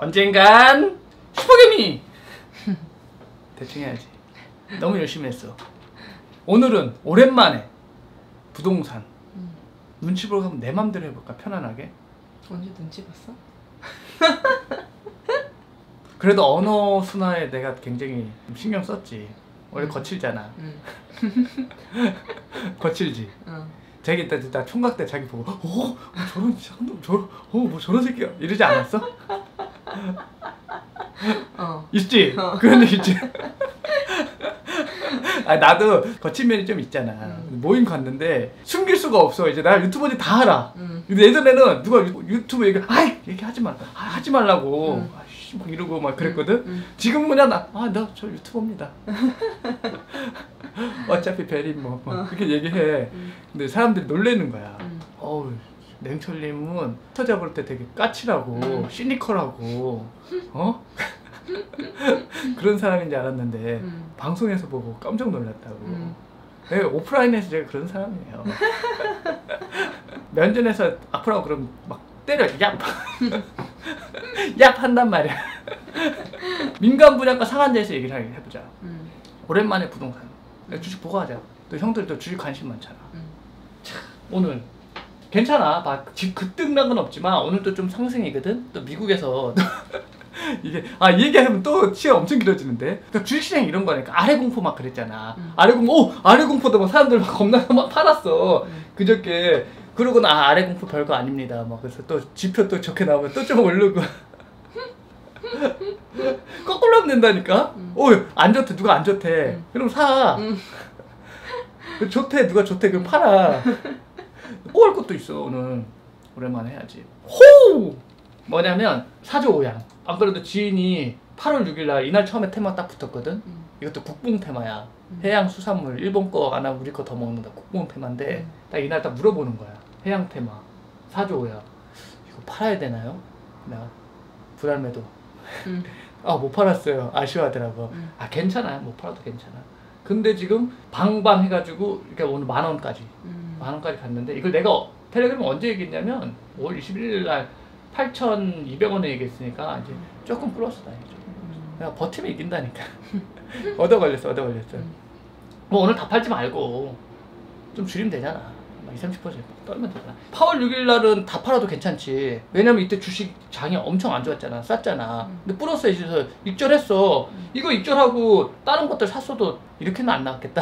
언젠간 슈퍼개미! 대충 해야지. 너무 열심히 했어. 오늘은 오랜만에 부동산 눈치 보러 가면 내 맘대로 해볼까? 편안하게. 언제 눈치 봤어? 그래도 언어 순화에 내가 굉장히 신경 썼지. 원래 거칠잖아. 거칠지. 자기 나 총각 때 자기 보고 저런 뭐 저런 새끼야 이러지 않았어? 있지? 그런 적 있지? 아 나도 거친 면이 좀 있잖아. 모임 갔는데 숨길 수가 없어. 이제 나 유튜버들이 다 알아. 근데 예전에는 누가 유튜브 얘기하지 말라. 하지 말라고. 아이씨 막 이러고 막 그랬거든. 지금은 그냥 나 저 유튜버입니다. 어차피 베린 뭐 그렇게 얘기해. 근데 사람들이 놀래는 거야. 어우 냉철님은 찾아볼 때 되게 까칠하고 시니컬하고 그런 사람인 줄 알았는데 방송에서 보고 깜짝 놀랐다고. 네, 오프라인에서 제가 그런 사람이에요. 면전에서 앞으로 그럼 막 때려 얍! 얍! 한단 말이야. 민간 분양가 상한제에서 얘기를 해보자. 오랜만에 부동산 주식 보고 하자. 또 형들도 주식 관심 많잖아. 오늘 괜찮아. 집 급등난 건 없지만 오늘도 좀 상승이거든. 또 미국에서 이게 이 얘기하면 또 시간 엄청 길어지는데. 그러니까 주식시장 이런 거니까 아래 공포 막 그랬잖아. 아래 공포도 막 사람들 막 겁나 막 팔았어. 그저께. 그러고는 아래 공포 별거 아닙니다. 막 그래서 또 지표 또 좋게 나오면 또 좀 오르고. 거꾸로 하면 된다니까. 안 좋대. 누가 안 좋대. 그럼 사. 좋대. 누가 좋대. 그럼 팔아. 또 할 것도 있어. 오늘 오랜만에 해야지. 뭐냐면 사조 오양. 안 그래도 지인이 8월 6일날 이날 처음에 테마 딱 붙었거든. 이것도 국뽕 테마야. 해양 수산물 일본 거 안 하고 우리 거 더 먹는다. 국뽕 테마인데 딱 이날 딱 물어보는 거야. 해양 테마 사조 오양 이거 팔아야 되나요? 내가 불알매도 못 팔았어요. 아쉬워하더라고. 괜찮아. 못 팔아도 괜찮아. 근데 지금 방방 해가지고 이렇게 오늘 10,000원까지 10,000원까지 갔는데 이걸 내가 텔레그램 언제 얘기했냐면 5월 21일날 8,200원에 얘기했으니까 이제 조금 플러스다. 내가 버티면 이긴다니까. 얻어 걸렸어. 뭐 오늘 다 팔지 말고 좀 줄이면 되잖아. 20-30% 떨면 되잖아. 8월 6일날은 다 팔아도 괜찮지. 왜냐면 이때 주식 장이 엄청 안 좋았잖아. 쌌잖아. 근데 플러스에 있어서 익절했어. 이거 익절하고 다른 것들 샀어도 이렇게는 안 나왔겠다.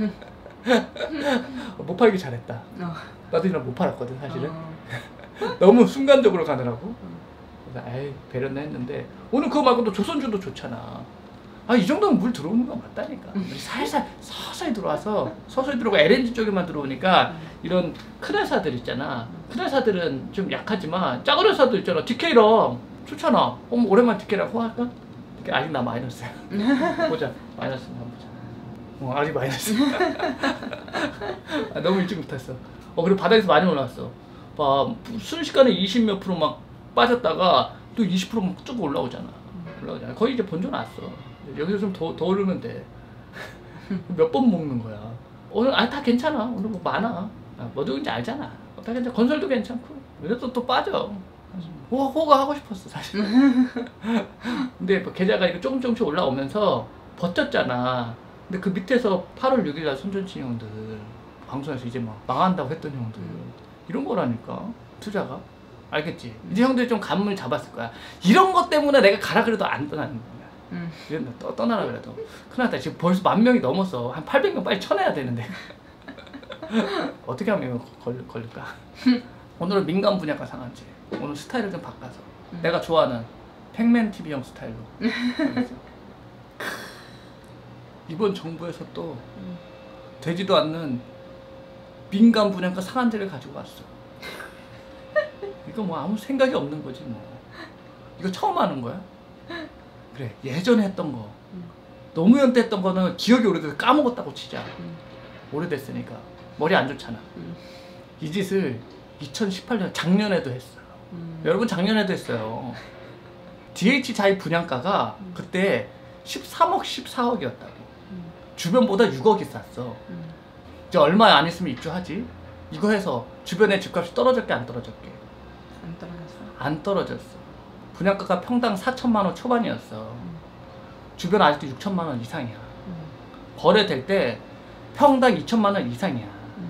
못 팔기 잘했다. 나도 이날 못 팔았거든 사실은. 너무 순간적으로 가느라고. 그래서 배렸나 했는데 오늘 그거 말고도 조선주도 좋잖아. 이 정도면 물 들어오는 거 맞다니까. 살살 서서히 들어와서 서서히 들어오고 LNG 쪽에만 들어오니까 이런 큰 회사들 있잖아. 큰 회사들은 좀 약하지만 작은 회사들 있잖아. DK랑 좋잖아. 오랜만에 DK랑 호할까? 아직 나 마이너스야. 보자. 마이너스 한번 보자. 아직 마이너스. 너무 일찍 못했어. 그리고 바닥에서 많이 올라왔어. 순식간에 20 몇 프로 막 빠졌다가 또 20% 막 쭉 올라오잖아. 거의 이제 본전 왔어. 여기서 좀 더 오르면 돼. 몇 번 먹는 거야. 오늘 다 괜찮아. 오늘 뭐 많아. 뭐 누군지 알잖아. 다 괜찮아. 건설도 괜찮고. 이래서 또 빠져. 호가 하고 싶었어 사실. 근데 뭐 계좌가 이거 조금씩 올라오면서 버텼잖아. 근데 그 밑에서 8월 6일날 손전치 형들 방송에서 이제 막 망한다고 했던 형들 이런 거라니까. 투자가. 알겠지? 이제 형들이 좀 감을 잡았을 거야. 이런 것 때문에 내가 가라 그래도 안 떠나는 거야. 떠나라 그래도. 큰일 났다. 지금 벌써 10,000명이 넘었어. 한 800명 빨리 쳐내야 되는데. 어떻게 하면 걸릴까? 오늘은 민간 분야가 상한제. 오늘 스타일을 좀 바꿔서 내가 좋아하는 팩맨TV형 스타일로. 이번 정부에서 또 되지도 않는 민간 분양가 상한제를 가지고 왔어. 이거 뭐 아무 생각이 없는 거지 뭐. 이거 처음 하는 거야? 그래 예전에 했던 거 노무현 때 했던 거는 기억이 오래돼서 까먹었다고 치자. 오래됐으니까 머리 안 좋잖아. 이 짓을 2018년 작년에도 했어. 여러분 작년에도 했어요. DH자이 분양가가 그때 13억 14억이었다고. 주변보다 6억이 쌌어. 이제 얼마 안 있으면 입주하지. 이거 해서 주변에 집값이 떨어졌게 안 떨어졌게? 안 떨어졌어. 안 떨어졌어. 분양가가 평당 4천만 원 초반이었어. 주변 아직도 6천만 원 이상이야. 거래될 때 평당 2천만 원 이상이야.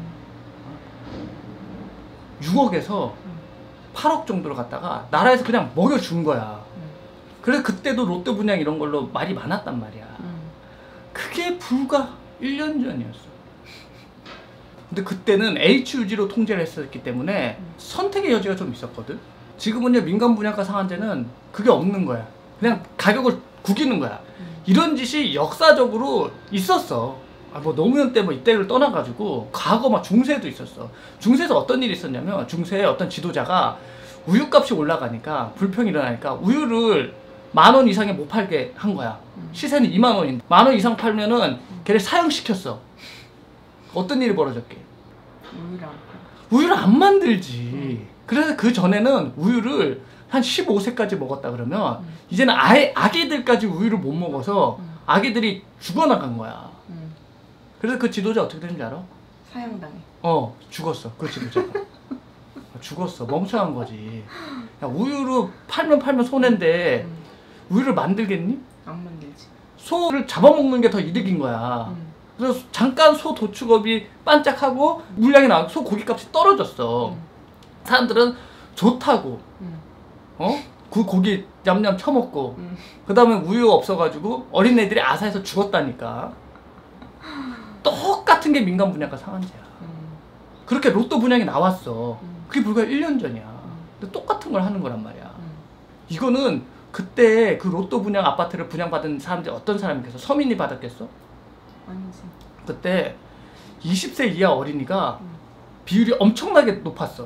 6억에서 8억 정도로 갔다가 나라에서 그냥 먹여준 거야. 그래서 그때도 롯데 분양 이런 걸로 말이 많았단 말이야. 그게 불과 1년 전이었어. 근데 그때는 HUG로 통제를 했었기 때문에 선택의 여지가 좀 있었거든. 지금은요, 민간 분양가 상한제는 그게 없는 거야. 그냥 가격을 구기는 거야. 이런 짓이 역사적으로 있었어. 뭐 노무현 때 뭐 이때를 떠나가지고 과거 막 중세도 있었어. 중세에서 어떤 일이 있었냐면, 중세에 어떤 지도자가 우유값이 올라가니까 불평이 일어나니까 우유를 10,000원 이상에 못 팔게 한 거야. 시세는 20,000원인데 10,000원 이상 팔면은 걔를 사형시켰어. 어떤 일이 벌어졌게? 우유를 안 만들지. 그래서 그 전에는 우유를 한 15세까지 먹었다 그러면 이제는 아예 아기들까지 우유를 못 먹어서 아기들이 죽어나간 거야. 그래서 그 지도자 어떻게 되는지 알아? 사형당해. 죽었어. 그 지도자가. 죽었어. 멍청한 거지. 야, 우유를 팔면 손해인데 우유를 만들겠니? 안 만들지. 소를 잡아먹는 게 더 이득인 거야. 그래서 잠깐 소 도축업이 반짝하고 물량이 나고 소 고기값이 떨어졌어. 사람들은 좋다고 그 고기 냠냠 처먹고 그 다음에 우유가 없어가지고 어린애들이 아사해서 죽었다니까. 똑같은 게 민간 분양가 상한제야. 그렇게 로또 분양이 나왔어. 그게 불과 1년 전이야. 근데 똑같은 걸 하는 거란 말이야. 이거는 그때 그 로또 분양 아파트를 분양받은 사람들이 어떤 사람이겠어? 서민이 받았겠어? 아니지. 그때 20세 이하 어린이가 비율이 엄청나게 높았어.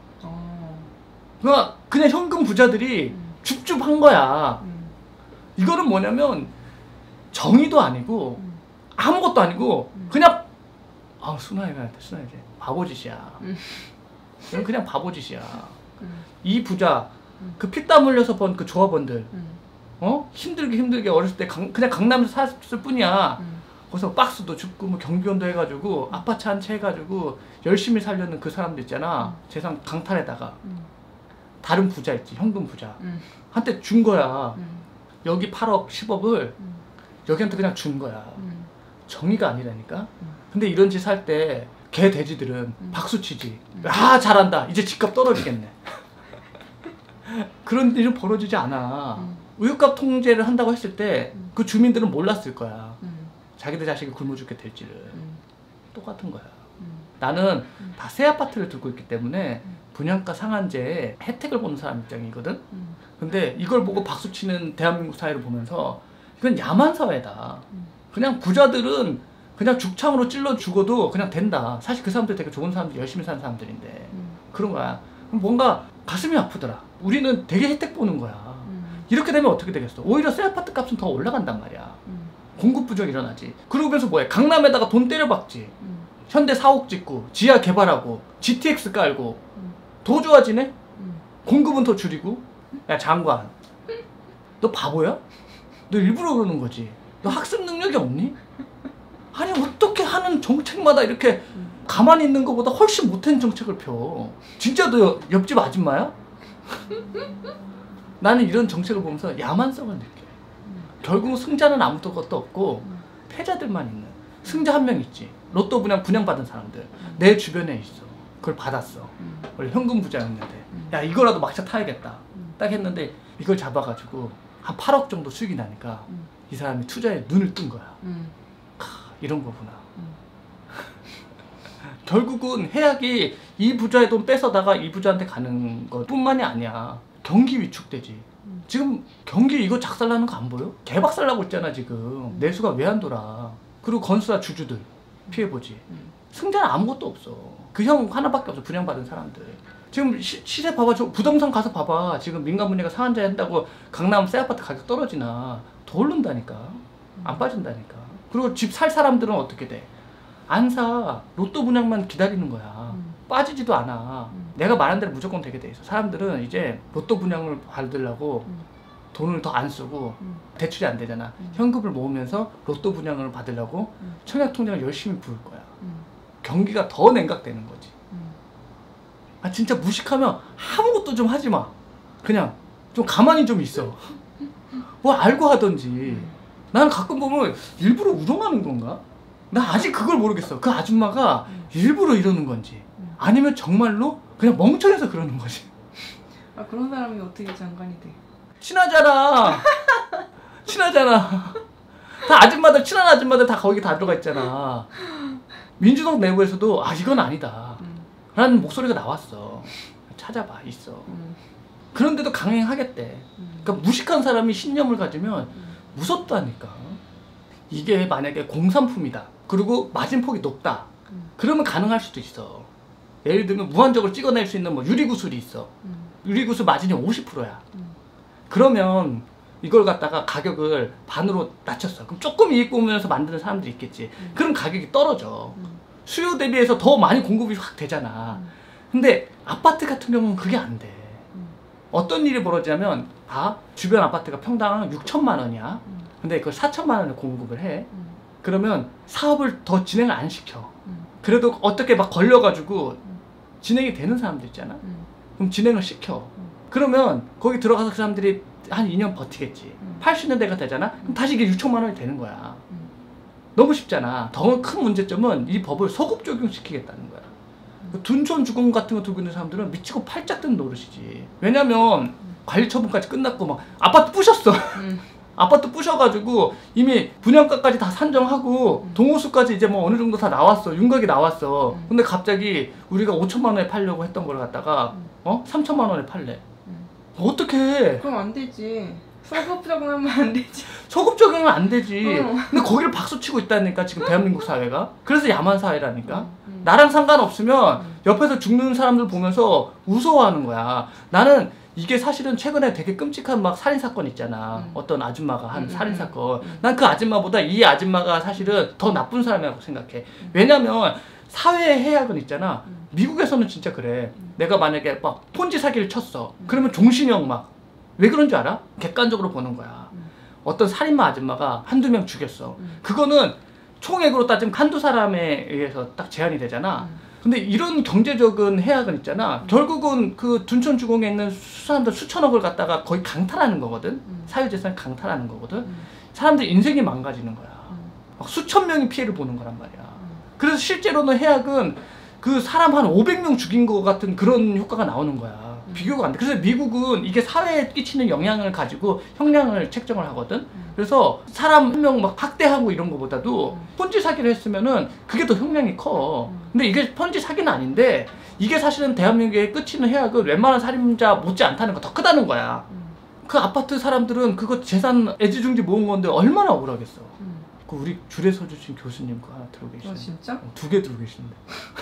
그냥 현금 부자들이 줍줍한 거야. 이거는 뭐냐면 정의도 아니고 아무것도 아니고 그냥 순아이가 바보짓이야. 이건 그냥 바보짓이야. 이 부자 그 피땀 흘려서 번 그 조합원들 힘들게 어렸을 때 그냥 강남에서 살았을 뿐이야. 거기서 박스도 줍고 뭐 경비원도 해가지고 아파트 한 채 해가지고 열심히 살려는 그 사람들 있잖아. 재산 강탈에다가 다른 부자 있지, 현금 부자 한테 준 거야. 여기 8억 10억을 여기한테 그냥 준 거야. 정의가 아니라니까. 근데 이런 짓 할 때 개 돼지들은 박수치지. 잘한다, 이제 집값 떨어지겠네. 그런 일은 벌어지지 않아. 우유값 통제를 한다고 했을 때 그 주민들은 몰랐을 거야. 자기들 자식이 굶어 죽게 될지를. 똑같은 거야. 나는 다 새 아파트를 들고 있기 때문에 분양가 상한제에 혜택을 보는 사람 입장이거든. 근데 이걸 보고 박수치는 대한민국 사회를 보면서 이건 야만 사회다. 그냥 부자들은 그냥 죽창으로 찔러 죽어도 그냥 된다. 사실 그 사람들 되게 좋은 사람들, 열심히 사는 사람들인데 그런 거야. 뭔가 가슴이 아프더라. 우리는 되게 혜택 보는 거야. 이렇게 되면 어떻게 되겠어? 오히려 새 아파트 값은 더 올라간단 말이야. 공급 부족 일어나지. 그러면서 뭐해? 강남에다가 돈 때려박지. 현대 4억 짓고 지하 개발하고 GTX 깔고 더 좋아지네? 공급은 더 줄이고. 야 장관, 너 바보야? 너 일부러 그러는 거지. 너 학습 능력이 없니? 아니 어떻게 하는 정책마다 이렇게 가만히 있는 것보다 훨씬 못한 정책을 펴. 진짜 너 옆집 아줌마야? 나는 이런 정책을 보면서 야만성을 느껴. 결국 승자는 아무것도 없고 패자들만 있는. 승자 한 명 있지. 로또 분양받은 사람들. 내 주변에 있어. 그걸 받았어. 원래 현금 부자였는데 야 이거라도 막차 타야겠다. 딱 했는데 이걸 잡아가지고 한 8억 정도 수익이 나니까 이 사람이 투자에 눈을 뜬 거야. 이런 거구나. 결국은 해악이 이 부자의 돈 뺏어다가 이 부자한테 가는 것 뿐만이 아니야. 경기 위축되지. 지금 경기 이거 작살나는 거 안 보여? 개박살나고 있잖아 지금. 내수가 왜 안 돌아. 그리고 건수나 주주들 피해보지. 승자는 아무것도 없어. 그 형 하나밖에 없어. 분양받은 사람들. 지금 시세 봐봐. 저 부동산 가서 봐봐. 지금 민간 분양가 상한제 한다고 강남 새 아파트 가격 떨어지나. 더 오른다니까. 안 빠진다니까. 그리고 집 살 사람들은 어떻게 돼? 안 사. 로또 분양만 기다리는 거야. 빠지지도 않아. 내가 말한 대로 무조건 되게 돼 있어. 사람들은 이제 로또 분양을 받으려고 돈을 더 안 쓰고 대출이 안 되잖아. 현금을 모으면서 로또 분양을 받으려고 청약통장을 열심히 부을 거야. 경기가 더 냉각되는 거지. 진짜 무식하면 아무것도 좀 하지 마. 그냥 좀 가만히 좀 있어. 뭐 알고 하던지. 나는 가끔 보면 일부러 우롱하는 건가? 나 아직 그걸 모르겠어. 그 아줌마가 일부러 이러는 건지 아니면 정말로 그냥 멍청해서 그러는 거지. 아 그런 사람이 어떻게 장관이 돼? 친하잖아. 친하잖아. 다 아줌마들, 친한 아줌마들 다 거기 다 들어가 있잖아. 민주당 내부에서도 아 이건 아니다 라는 목소리가 나왔어. 찾아봐 있어. 그런데도 강행하겠대. 그러니까 무식한 사람이 신념을 가지면 무섭다니까. 이게 만약에 공산품이다 그리고 마진폭이 높다 그러면 가능할 수도 있어. 예를 들면 무한적으로 찍어낼 수 있는 뭐 유리구슬이 있어. 유리구슬 마진이 50%야. 그러면 이걸 갖다가 가격을 반으로 낮췄어. 그럼 조금 이익 보면서 만드는 사람들이 있겠지. 그럼 가격이 떨어져. 수요 대비해서 더 많이 공급이 확 되잖아. 근데 아파트 같은 경우는 그게 안 돼. 어떤 일이 벌어지냐면 주변 아파트가 평당 6천만 원이야. 근데 그걸 4천만 원에 공급을 해. 그러면 사업을 더 진행을 안 시켜. 그래도 어떻게 막 걸려가지고 진행이 되는 사람들 있잖아. 그럼 진행을 시켜. 그러면 거기 들어가서 그 사람들이 한 2년 버티겠지. 80년대가 되잖아. 그럼 다시 이게 6천만 원이 되는 거야. 너무 쉽잖아. 더 큰 문제점은 이 법을 소급 적용시키겠다는 거야. 둔촌 주공 같은 거 들고 있는 사람들은 미치고 팔짝 뜬 노릇이지. 왜냐면 관리 처분까지 끝났고 막 아파트 부셨어. 아파트 부셔가지고 이미 분양가까지 다 산정하고 동호수까지 이제 뭐 어느 정도 다 나왔어. 윤곽이 나왔어. 근데 갑자기 우리가 5천만 원에 팔려고 했던 걸 갖다가 3천만 원에 팔래. 어떡해. 그럼 안 되지. 소급 적용하면 안 되지. 소급 적용하면 안 되지. 근데 거기를 박수치고 있다니까 지금 대한민국 사회가. 그래서 야만 사회라니까. 나랑 상관없으면 옆에서 죽는 사람들 보면서 무서워하는 거야. 나는 이게 사실은 최근에 되게 끔찍한 막 살인사건 있잖아. 어떤 아줌마가 한 살인사건. 난 그 아줌마보다 이 아줌마가 사실은 더 나쁜 사람이라고 생각해. 왜냐면 사회의 해악은 있잖아. 미국에서는 진짜 그래. 내가 만약에 막 폰지 사기를 쳤어. 그러면 종신형 막. 왜 그런 줄 알아? 객관적으로 보는 거야. 어떤 살인마 아줌마가 한두 명 죽였어. 그거는 총액으로 따지면 한두 사람에 의해서 딱 제한이 되잖아. 근데 이런 경제적인 해악은 있잖아. 결국은 그 둔촌 주공에 있는 사람들 수천억을 갖다가 거의 강탈하는 거거든. 사유재산을 강탈하는 거거든. 사람들 인생이 망가지는 거야. 막 수천 명이 피해를 보는 거란 말이야. 그래서 실제로는 해악은 그 사람 한 500명 죽인 거 같은 그런 효과가 나오는 거야. 비교가 안 돼. 그래서 미국은 이게 사회에 끼치는 영향을 가지고 형량을 책정을 하거든. 그래서 사람 한 명 막 학대하고 이런 거보다도 폰지 사기를 했으면은 그게 더 형량이 커. 근데 이게 폰지 사기는 아닌데 이게 사실은 대한민국에 끼치는 해악은 웬만한 살인자 못지 않다는 거 더 크다는 거야. 그 아파트 사람들은 그거 재산 애지중지 모은 건데 얼마나 억울하겠어. 그 우리 줄에 서주신 교수님 그거 하나 들고 계시는데. 진짜? 2개 들고 계시는데.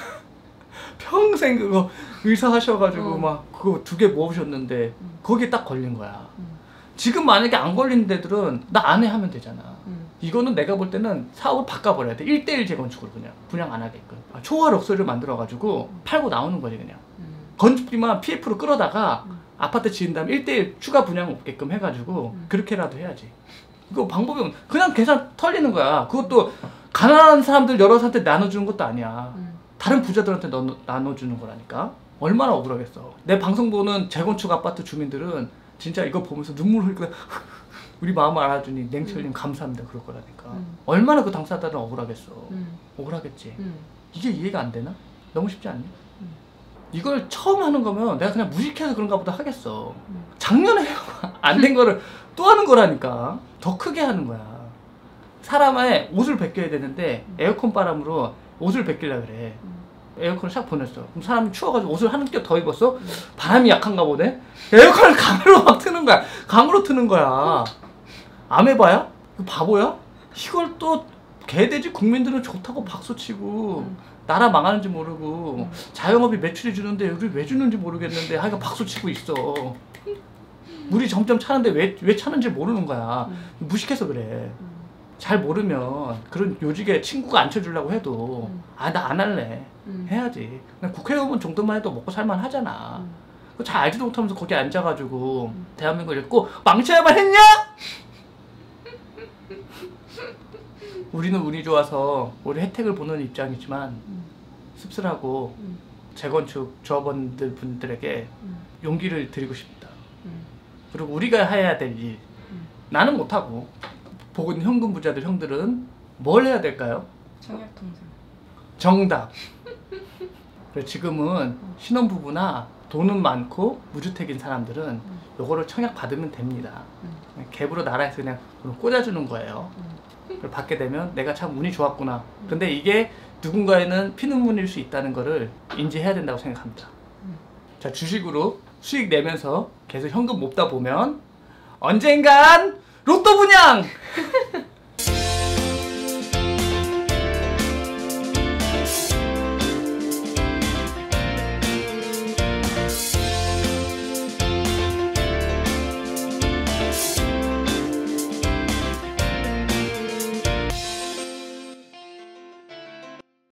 평생 그거 의사 하셔가지고 막 그거 2개 모으셨는데 거기에 딱 걸린 거야. 지금 만약에 안 걸린 데들은 나 안 해 하면 되잖아. 이거는 내가 볼 때는 사업을 바꿔버려야 돼. 1:1 재건축으로 그냥 분양 안 하게끔. 초과 럭셔리를 만들어가지고 팔고 나오는 거지 그냥. 건축비만 PF로 끌어다가 아파트 지은 다음에 1:1 추가 분양 없게끔 해가지고 그렇게라도 해야지. 이거 방법이 그냥 계산 털리는 거야. 그것도 가난한 사람들 여러 사람한테 나눠주는 것도 아니야. 다른 부자들한테 나눠주는 거라니까. 얼마나 억울하겠어. 내 방송 보는 재건축 아파트 주민들은 진짜 이거 보면서 눈물 흘리고 우리 마음을 알아주니 냉철님 감사합니다 그럴 거라니까. 얼마나 그 당사자들은 억울하겠어. 억울하겠지. 이게 이해가 안 되나? 너무 쉽지 않니? 이걸 처음 하는 거면 내가 그냥 무식해서 그런가 보다 하겠어. 작년에 안 된 거를 또 하는 거라니까. 더 크게 하는 거야. 사람의 옷을 벗겨야 되는데 에어컨 바람으로 옷을 벗기려고 그래. 에어컨을 싹 보냈어. 그럼 사람이 추워가지고 옷을 한 겹 더 입었어? 바람이 약한가 보네? 에어컨을 강으로 막 트는 거야. 강으로 트는 거야. 아메바야? 바보야? 이걸 또 개돼지 국민들은 좋다고 박수치고 나라 망하는지 모르고 자영업이 매출이 주는데 여기 왜 주는지 모르겠는데 하여간 박수치고 있어. 물이 점점 차는데 왜 차는지 모르는 거야. 무식해서 그래. 잘 모르면 그런 요직에 친구가 앉혀주려고 해도 아 나 안 할래. 해야지. 그냥 국회의원 정도만 해도 먹고 살만 하잖아. 잘 알지도 못하면서 거기 앉아가지고 대한민국을 읽고 망쳐야만 했냐? 우리는 운이 좋아서 우리 혜택을 보는 입장이지만 씁쓸하고 재건축 조합원들 분들에게 용기를 드리고 싶다. 그리고 우리가 해야 될 일. 나는 못하고 복은 현금 부자들 형들은 뭘 해야 될까요? 청약통장. 정답. 그래서 지금은 신혼부부나 돈은 많고 무주택인 사람들은 요거를 청약 받으면 됩니다. 갭으로 나라에서 그냥 돈을 꽂아주는 거예요. 그걸 받게 되면 내가 참 운이 좋았구나. 근데 이게 누군가에는 피눈물일 수 있다는 거를 인지해야 된다고 생각합니다. 자, 주식으로 수익 내면서 계속 현금 모으다 보면 언젠간 로또 분양!